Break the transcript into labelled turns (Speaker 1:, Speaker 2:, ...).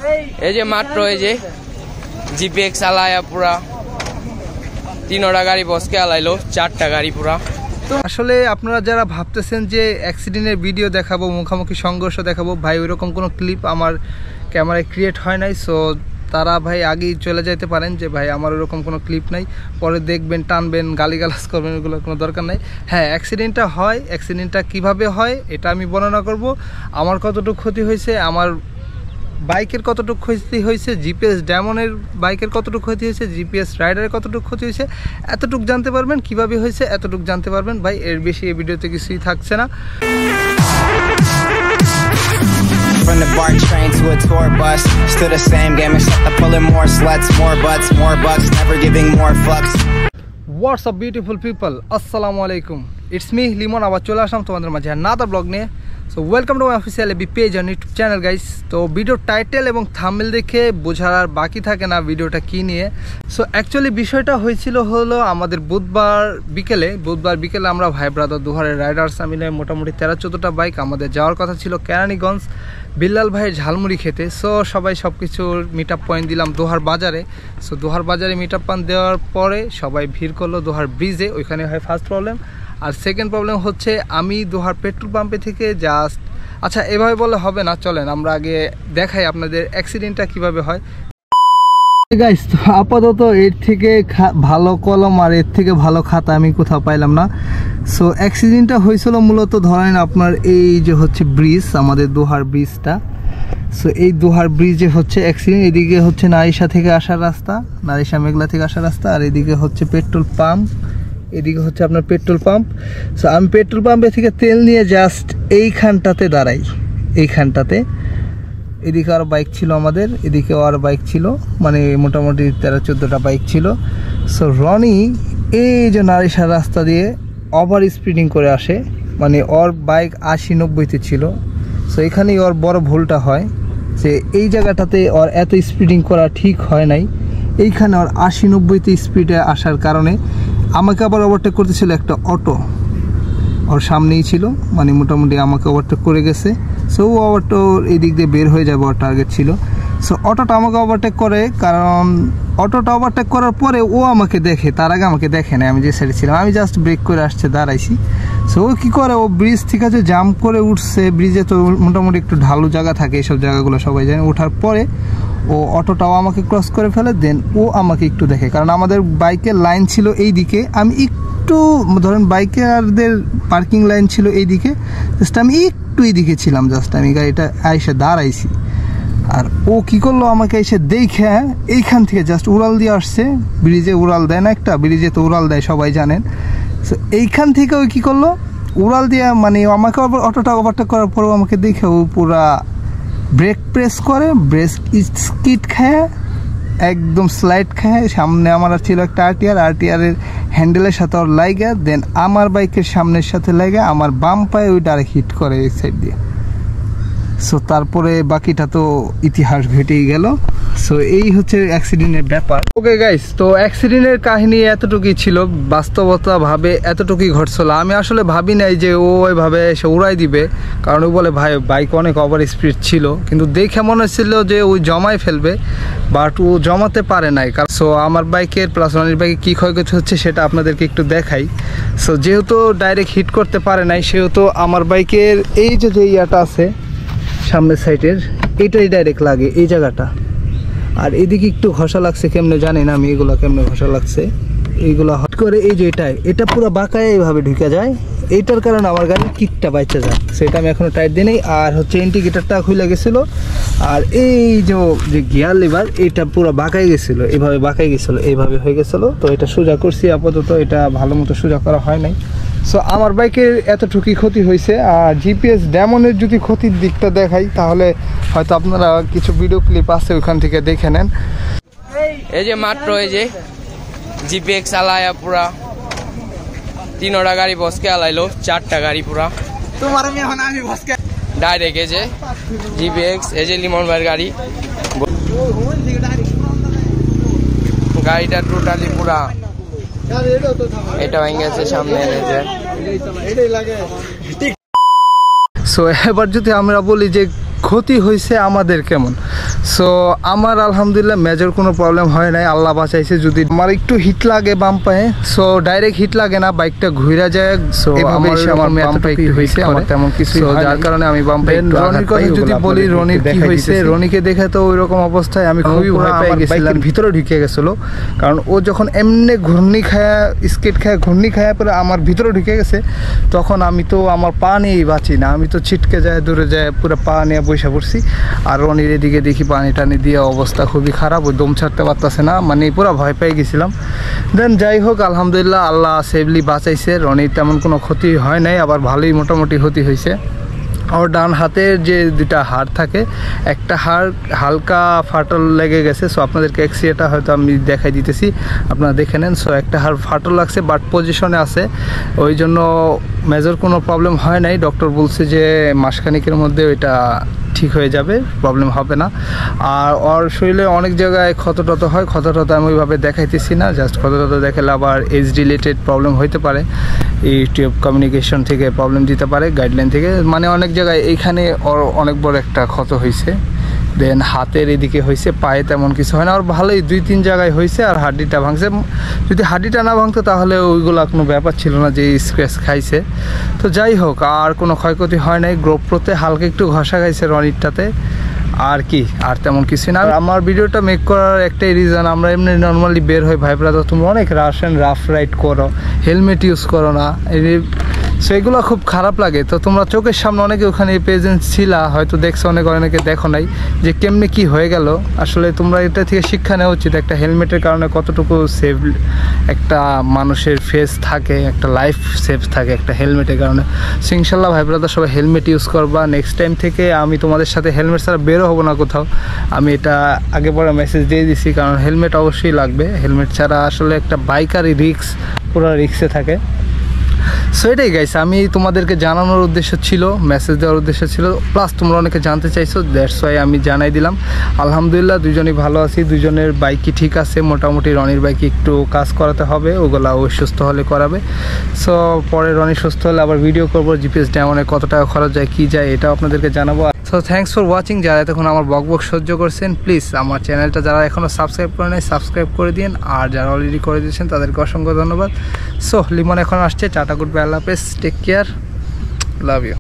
Speaker 1: এই যে মাত্র এই যে জিপিএক্স আলায়া পুরা 3টা গাড়ি বসকে আলাইলো 4টা গাড়ি পুরা।
Speaker 2: তো আসলে আপনারা যারা ভাবতেছেন যে অ্যাক্সিডেন্টের ভিডিও দেখাবো, মুখোমুখি সংঘর্ষ দেখাবো, ভাই ওইরকম কোনো ক্লিপ আমার ক্যামেরায় ক্রিয়েট হয় নাই। সো তারা ভাই আগেই চলে যেতে পারেন যে ভাই আমার ওরকম কোনো ক্লিপ নাই, পরে দেখবেন, টানবেন, গালিগালাজ করবেন, এগুলো কোনো দরকার নাই। হ্যাঁ, অ্যাক্সিডেন্টটা হয়, অ্যাক্সিডেন্টটা কিভাবে হয় এটা আমি বর্ণনা করব। আমার কতটুকু ক্ষতি হয়েছে, আমার বাইকের কতটুকু ক্ষতি হয়েছে, জিপিএস ডেমনের বাইকের কতটুকু ক্ষতি হয়েছে, জিপিএস রাইডারের কতটুকু ক্ষতি হয়েছে, এতটুকু জানতে পারবেন। কিভাবে হয়েছে এতটুকু জানতে পারবেন ভাই, এর বেশি এই ভিডিওতে কিছুই থাকছে না।
Speaker 3: From the BART train to a tour bus, still the same game except I'm pulling more sluts, more butts, more bucks, never giving more fucks.
Speaker 2: What's up beautiful people, assalamu alaikum, it's me Limon, আবার চলে আসলাম তোমাদের মাঝে another vlog নিয়ে। So welcome to my official AB page on YouTube channel guys. তো video title এবং thumbnail দেখে বোঝার আর বাকি থাকে না ভিডিওটা কী নিয়ে। সো অ্যাকচুয়ালি বিষয়টা হয়েছিল হলো আমাদের বুধবার বিকেলে আমরা ভাই ব্রাদার দুহারের রাইডার্স মিলে মোটামুটি 13-14টা বাইক আমাদের যাওয়ার কথা ছিল কেরানীগঞ্জ বিল্লাল ভাইয়ের ঝালমুড়ি খেতে। সো সবাই সব কিছুর মিট আপ পয়েন্ট দিলাম দোহার বাজারে। সো দোহার বাজারে মিট আপ পয়েন্ট দেওয়ার পরে সবাই ভিড় করলো দোহার ব্রিজে, ওইখানে হয় ফার্স্ট প্রবলেম। আর সেকেন্ড প্রবলেম হচ্ছে আমি দোহার পেট্রোল পাম্পে থেকে জাস্ট, আচ্ছা এভাবে বলে হবে না, চলেন আমরা আগে দেখাই আপনাদের অ্যাক্সিডেন্টটা কিভাবে হয়। গাইস তো আপাতত এর থেকে ভালো কলম আর এর থেকে ভালো খাতা আমি কোথাও পাইলাম না। সো অ্যাক্সিডেন্টটা হয়েছিল মূলত ধরেন আপনার এই যে হচ্ছে ব্রিজ, আমাদের দোহার ব্রিজটা। সো এই দোহার ব্রিজে হচ্ছে অ্যাক্সিডেন্ট। এদিকে হচ্ছে নারিশা থেকে আসার রাস্তা, নারিশা মেঘলা থেকে আসার রাস্তা, আর এদিকে হচ্ছে পেট্রোল পাম্প, এদিকে হচ্ছে আপনার পেট্রোল পাম্প। সো আমি পেট্রোল পাম্পে থেকে তেল নিয়ে জাস্ট এইখানটাতে দাঁড়াই, এইখানটাতে। এদিকে আরও বাইক ছিল আমাদের, এদিকেও আরও বাইক ছিল, মানে মোটামুটি 13-14টা বাইক ছিল। সো রনি এই যে নারিশার রাস্তা দিয়ে ওভার স্পিডিং করে আসে, মানে ওর বাইক 80-90-তে ছিল। সো এখানেই ওর বড় ভুলটা হয় যে এই জায়গাটাতে ওর এত স্পিডিং করা ঠিক হয় নাই। এইখানে ওর 80-90-তে স্পিডে আসার কারণে আমাকে আবার ওভারটেক করতেছিল একটা অটো, ওর সামনেই ছিল, মানে মোটামুটি আমাকে ওভারটেক করে গেছে। সো ও অটো এই দিক দিয়ে বের হয়ে যাবে, ওর টার্গেট ছিল। সো অটোটা আমাকে ওভারটেক করে, কারণ অটোটা ওভারটেক করার পরে ও আমাকে দেখে, তার আগে আমাকে দেখে না, আমি যে সাইডে ছিলাম, আমি জাস্ট ব্রেক করে আসছে দাঁড়াইছি। সো ও কী করে, ও ব্রিজ থেকে যে জাম্প করে উঠছে, ব্রিজে তো মোটামুটি একটু ঢালু জায়গা থাকে, এইসব জায়গাগুলো সবাই জানে। ওঠার পরে ও অটোটাও আমাকে ক্রস করে ফেলে, দেন ও আমাকে একটু দেখে, কারণ আমাদের বাইকের লাইন ছিল এই দিকে, আমি একটু ধরেন বাইকারদের পার্কিং লাইন ছিল এই দিকে, জাস্ট আমি একটু এই দিকে ছিলাম, জাস্ট আমি গাড়িটা এসে দাঁড়াইছি। আর ও কি করলো, আমাকে এসে দেখে এইখান থেকে জাস্ট উড়াল দিয়ে আসছে। ব্রিজে উড়াল দেয় না একটা, ব্রিজে তো উড়াল দেয় সবাই জানেন। সো এইখান থেকে ওই কী করলো, উড়াল দিয়ে, মানে আমাকে অটোটা ওভারটেক করার পরেও আমাকে দেখে ও পুরা ব্রেক প্রেস করে, ব্রেক স্কিড খায়, একদম স্লাইড খায়। সামনে আমার ছিল একটা আরটিআরের হ্যান্ডেলের সাথে ওর লাইগা, দেন আমার বাইকের সামনের সাথে লাইগা আমার বাম পায়ে ওই ডাইরেক্ট হিট করে এই সাইড দিয়ে। সো তারপরে বাকিটা তো ইতিহাস ঘটেই গেল। সো এই হচ্ছে অ্যাক্সিডেন্টের ব্যাপার। ওকে গাইস, তো অ্যাক্সিডেন্টের কাহিনী এতটুকুই ছিল, বাস্তবতাভাবে এতটুকুই ঘটছিল। আমি আসলে ভাবি নাই যে ও ওইভাবে এসে উড়াই দিবে, কারণ ও বলে ভাই বাইক অনেক ওভার স্পিড ছিল, কিন্তু দেখে মনে হচ্ছিল যে ওই জমাই ফেলবে, বাট ও জমাতে পারে নাই। সো আমার বাইকের প্লাস রনির বাইকে কী ক্ষয়ক্ষতি হচ্ছে সেটা আপনাদেরকে একটু দেখাই। সো যেহেতু ডাইরেক্ট হিট করতে পারে নাই, সেহেতু আমার বাইকের এই যে ইয়াটা আছে সামনের সাইডের, এটাই ডাইরেক্ট লাগে এই জায়গাটা। আর এদিকে একটু ঘষা লাগছে, কেমনে জানি না আমি, এগুলো কেমনে ঘষা লাগছে, এইগুলো হট করে এই যে এটা পুরো বাঁকায় এইভাবে ঢুকে যায়, এইটার কারণে আমার গাড়ির কিকটা বাইচে যায়। সেটা আমি এখনও টাইট দিই নাই। আর হচ্ছে ইন্ডিকেটারটা খুলে গেছিলো, আর এই যে গিয়ার লিভার এটা পুরো বাঁকাই গেছিলো, এইভাবে বাঁকাই গেছিলো, এইভাবে হয়ে গেছিলো। তো এটা সোজা করছি, আপাতত এটা ভালো মতো সোজা করা হয় নাই। সো আমার বাইকের এতটুকুই ক্ষতি হয়েছে। আর জিপিএস ডেমনের যদি ক্ষতির দিকটা দেখাই, তাহলে হয়তো আপনারা কিছু ভিডিও ক্লিপ আছে ওখান থেকে দেখে নেন।
Speaker 1: এই যে মাত্র এই যে জিপিএক্স আলায়া পুরা 3টা গাড়ি বসকে আলাইলো 4টা গাড়ি পুরা।
Speaker 2: তোমার আমি এখন আমি বসকে
Speaker 1: ডাইরেক্ট এই যে জিপিএক্স, এই যে লিমন ভাইয়ের গাড়ি, গাড়িটা টোটালি পুরা এটা ভেঙে গেছে সামনে। সো
Speaker 2: এবার যদি আমরা বলি যে ক্ষতি হয়েছে আমাদের কেমন। সো আমার আলহামদুলিল্লাহ মেজর কোনো প্রবলেম হয় নাই, আল্লাহ বাঁচাইছে। যদি আমার একটু হিট লাগে বাম পায়ে, সো ডাইরেক্ট হিট লাগে না, বাইকটা ঘুরে যায়। সো আমার বাম পায়ে একটু হয়েছে, আমার তেমন কিছু, যার কারণে আমি বাম পায়ে। রনির কথা যদি বলি, রনির কি হয়েছে, রনিকে দেখে তো ওই রকম অবস্থায় আমি খুবই ভয় পেয়ে গেছিলাম, ভিতরে ঢুকে গেছিলো। কারণ ও যখন এমনি ঘূর্ণি খায়া, স্কেট খায়, ঘূর্ণি খায়া পরে আমার ভিতরে ঢুকে গেছে, তখন আমি তো আমার পা নিয়েই বাঁচি না, আমি তো ছিটকে যায়, দূরে যায়, পুরো পা নিয়ে বসে পড়ছি। আর রনির এদিকে দেখি পানি টানি দিয়ে অবস্থা খুবই খারাপ, ওই দম ছাড়তে পারতেছে না, মানে পুরো ভয় পেয়ে গেছিলাম। দেন যাই হোক, আলহামদুলিল্লাহ আল্লাহ সেফলি বাঁচাইছে, রনির তেমন কোনো ক্ষতি হয় নাই, আবার ভালোই মোটামুটি ক্ষতি হয়েছে। আর ডান হাতের যে দুটা হাড় থাকে, একটা হাড় হালকা ফাটল লেগে গেছে। সো আপনাদেরকে এক্সরেটা হয়তো আমি দেখাই দিতেছি, আপনারা দেখে নেন। সো একটা হাড় ফাটল লাগছে, বাট পজিশনে আছে, ওই জন্য মেজর কোনো প্রবলেম হয় নাই। ডক্টর বলছে যে মাসখানিকের মধ্যে ওইটা ঠিক হয়ে যাবে, প্রবলেম হবে না। আর ওর শরীরে অনেক জায়গায় ক্ষত টত হয়, ক্ষত টত আমি ওইভাবে দেখাইতেছি না, জাস্ট ক্ষত টত দেখালে আবার এজ রিলেটেড প্রবলেম হইতে পারে, ইউটিউব কমিউনিকেশন থেকে প্রবলেম দিতে পারে, গাইডলাইন থেকে, মানে অনেক জায়গায়। এইখানে ওর অনেক বড় একটা ক্ষত হয়েছে। দেন হাতের এদিকে হয়েছে, পায়ে তেমন কিছু হয় না, আর ভালোই 2-3 জায়গায় হয়েছে। আর হাড্ডিটা ভাঙছে, যদি হাড্ডিটা না ভাঙতো তাহলে ওইগুলো কোনো ব্যাপার ছিল না যে স্ক্র্যাচ খাইছে। তো যাই হোক, আর কোনো ক্ষয়ক্ষতি হয় নাই। গ্রোপ্রোতে হালকা একটু ঘষা খাইছে রনিরটাতে, আর কি, আর তেমন কিছু না। আমার ভিডিওটা মেক করার একটাই রিজন, আমরা এমনি নর্মালি বের হই, ভাই ব্রাদার তোমরা অনেক রাফ রাইড করো, হেলমেট ইউজ করো না, সেগুলো খুব খারাপ লাগে। তো তোমরা চোখের সামনে অনেকে ওখানে প্রেজেন্ট ছিলা, হয়তো দেখছো, অনেকে দেখো নাই যে কেমনে কি হয়ে গেল। আসলে তোমরা এটা থেকে শিক্ষা নেওয়া উচিত, একটা হেলমেটের কারণে কতটুকু সেভ একটা মানুষের ফেস থাকে, একটা লাইফ সেভ থাকে একটা হেলমেটের কারণে। সো ইনশাল্লাহ ভাই ব্রাদার সবাই হেলমেট ইউজ করবা। নেক্সট টাইম থেকে আমি তোমাদের সাথে হেলমেট ছাড়া বেরো হবো না কোথাও, আমি এটা আগে পরে মেসেজ দিয়ে দিছি, কারণ হেলমেট অবশ্যই লাগবে। হেলমেট ছাড়া আসলে একটা বাইকারই রিস্ক, পুরো রিস্কে থাকে। সো এটাই গাইস, আমি তোমাদেরকে জানানোর উদ্দেশ্য ছিল, মেসেজ দেওয়ার উদ্দেশ্য ছিল, প্লাস তোমরা অনেকে জানতে চাইছো, দ্যাটস ওয়াই আমি জানাই দিলাম। আলহামদুলিল্লাহ দুজনেই ভালো আছি, দুজনের বাইকই ঠিক আছে মোটামুটি। রনির বাইকে একটু কাজ করাতে হবে, ওগুলা ও সুস্থ হলে করাবে। সো পরে রনি সুস্থ হলে আবার ভিডিও করবো, জিপিএস ডেমনে কত টাকা খরচ যায়, কী যায়, এটাও আপনাদেরকে জানাবো। So thanks for watching. যারা এতক্ষণ আমার বক সহ্য করছেন, প্লিজ আমার চ্যানেলটা যারা এখনও সাবস্ক্রাইব করে নেয় সাবস্ক্রাইব করে দিন, আর যারা অলরেডি করে দিয়েছেন তাদেরকে অসংখ্য ধন্যবাদ। সো লিমন এখন আসছে, টাটা, গুড বাই, আল্লাহ হাফেজ, টেক কেয়ার, লাভ ইউ।